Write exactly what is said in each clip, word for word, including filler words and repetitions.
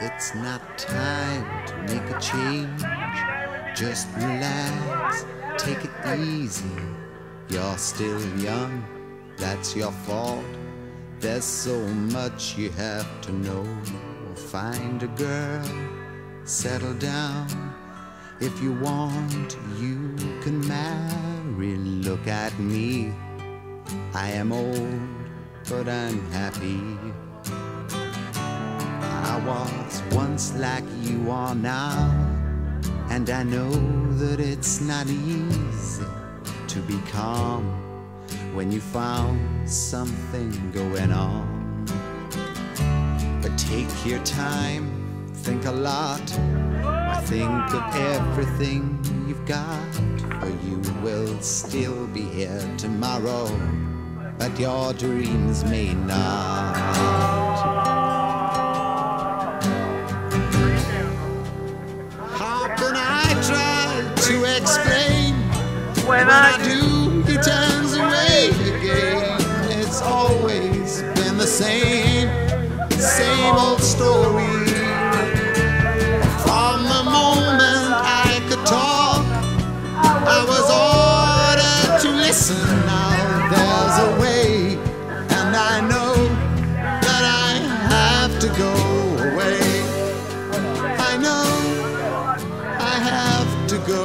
It's not time to make a change. Just relax, take it easy. You're still young, that's your fault. There's so much you have to know. Find a girl, settle down. If you want, you can marry. Look at me, I am old, but I'm happy. I was once like you are now, and I know that it's not easy to be calm when you found something going on. But take your time, think a lot. I think of everything you've got, for you will still be here tomorrow, but your dreams may not. How can I try to explain? When I do, he turns away again. It's always been the same, same old story. From the moment I could talk, I was ordered to listen. Now there's a way, and I know that I have to go away. I know I have to go.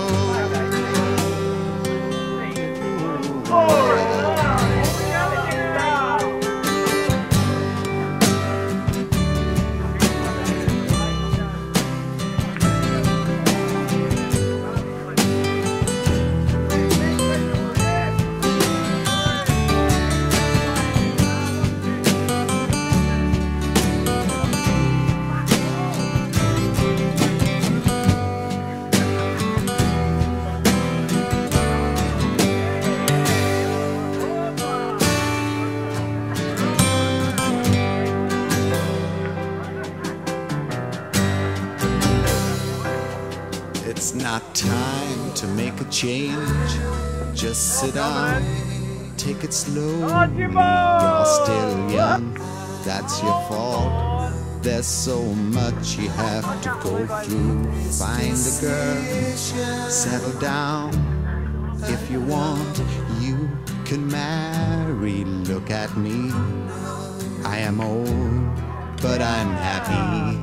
It's not time to make a change. Just sit down, take it slow. You're still young, that's your fault. There's so much you have to go through. Find a girl, settle down. If you want, you can marry. Look at me, I am old, but I'm happy.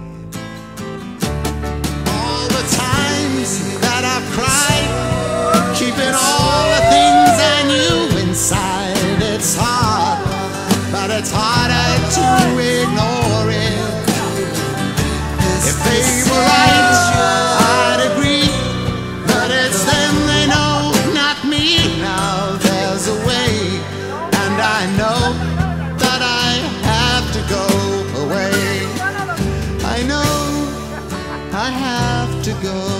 That I've cried, keeping all the things I knew inside. It's hard, but it's harder to ignore it. If they were right, I'd agree, but it's them they know, not me. Now there's a way, and I know that I have to go away. I know I have to go.